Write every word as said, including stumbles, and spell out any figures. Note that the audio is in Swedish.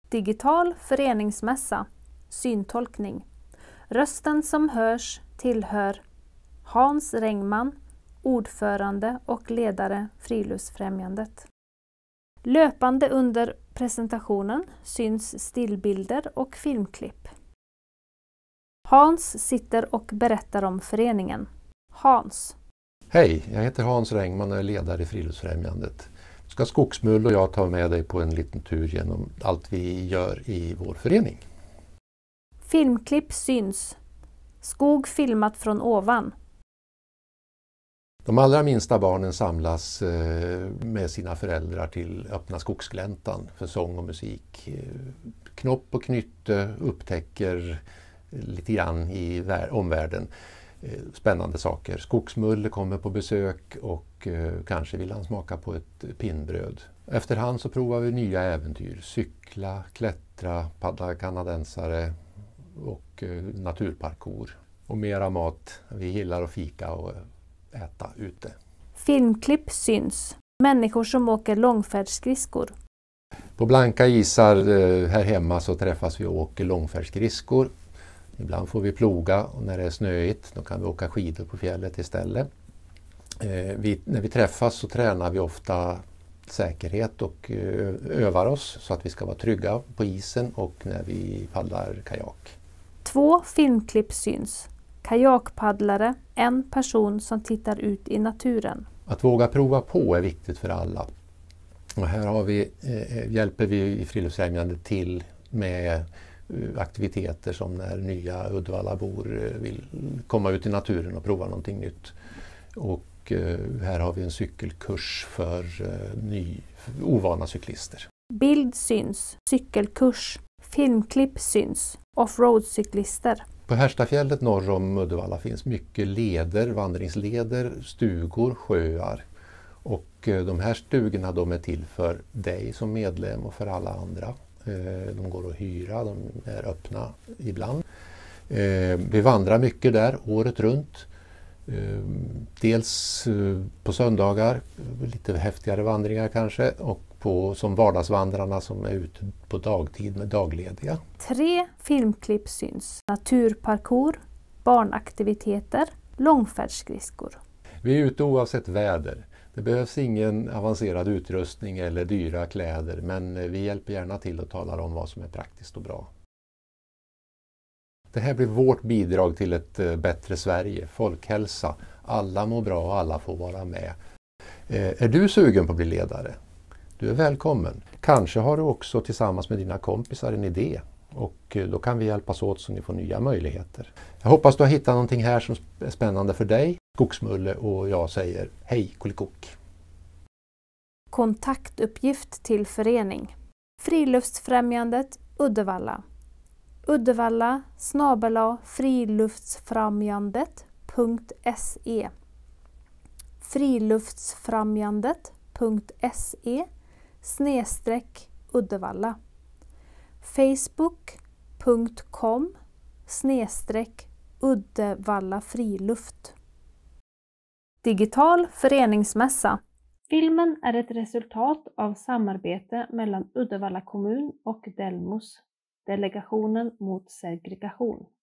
Digital föreningsmässa, syntolkning. Rösten som hörs tillhör Hans Rengman, ordförande och ledare Friluftsfrämjandet. Löpande under presentationen syns stillbilder och filmklipp. Hans sitter och berättar om föreningen. Hans. Hej, jag heter Hans Rengman och är ledare i Friluftsfrämjandet. Ska Skogsmull och jag ta med dig på en liten tur genom allt vi gör i vår förening. Filmklipp syns. Skog filmat från ovan. De allra minsta barnen samlas med sina föräldrar till öppna skogsgläntan för sång och musik. Knopp och Knytte upptäcker lite grann i omvärlden spännande saker. Skogsmulle kommer på besök och kanske vill han smaka på ett pinnbröd. Efterhand så provar vi nya äventyr. Cykla, klättra, paddla kanadensare och naturparkour. Och mera mat. Vi gillar att fika och äta ute. Filmklipp syns. Människor som åker långfärdsskridskor. På blanka isar här hemma så träffas vi och åker långfärdsskridskor. Ibland får vi ploga och när det är snöigt då kan vi åka skidor på fjället istället. Eh, vi, när vi träffas så tränar vi ofta säkerhet och ö, övar oss så att vi ska vara trygga på isen och när vi paddlar kajak. Två filmklipp syns. Kajakpaddlare, en person som tittar ut i naturen. Att våga prova på är viktigt för alla. Och här har vi, eh, hjälper vi i Friluftsfrämjandet till med aktiviteter som när nya Uddevallabor vill komma ut i naturen och prova någonting nytt. Och här har vi en cykelkurs för ny, ovana cyklister. Bild syns, cykelkurs, filmklipp syns, offroad-cyklister. På Härstafjället norr om Uddevalla finns mycket leder, vandringsleder, stugor, sjöar. Och de här stugorna de är till för dig som medlem och för alla andra. De går att hyra, de är öppna ibland. Vi vandrar mycket där året runt. Dels på söndagar, lite häftigare vandringar kanske, och på, som vardagsvandrarna som är ute på dagtid med daglediga. Tre filmklipp syns. Naturparkour, barnaktiviteter, långfärdsskridskor. Vi är ute oavsett väder. Det behövs ingen avancerad utrustning eller dyra kläder, men vi hjälper gärna till och talar om vad som är praktiskt och bra. Det här blir vårt bidrag till ett bättre Sverige, folkhälsa. Alla mår bra och alla får vara med. Är du sugen på att bli ledare? Du är välkommen. Kanske har du också tillsammans med dina kompisar en idé och då kan vi hjälpas åt så ni får nya möjligheter. Jag hoppas du har hittat någonting här som är spännande för dig. Skogsmulle och jag säger hej kolikok. Kontaktuppgift till förening. Friluftsfrämjandet Uddevalla. Uddevalla snabel-a friluftsfrämjandet punkt se. Friluftsfrämjandet punkt se snedstreck Uddevalla. Facebook punkt com snedstreck Uddevalla friluft. Digital föreningsmässa. Filmen är ett resultat av samarbete mellan Uddevalla kommun och Delmos, Delegationen mot segregation.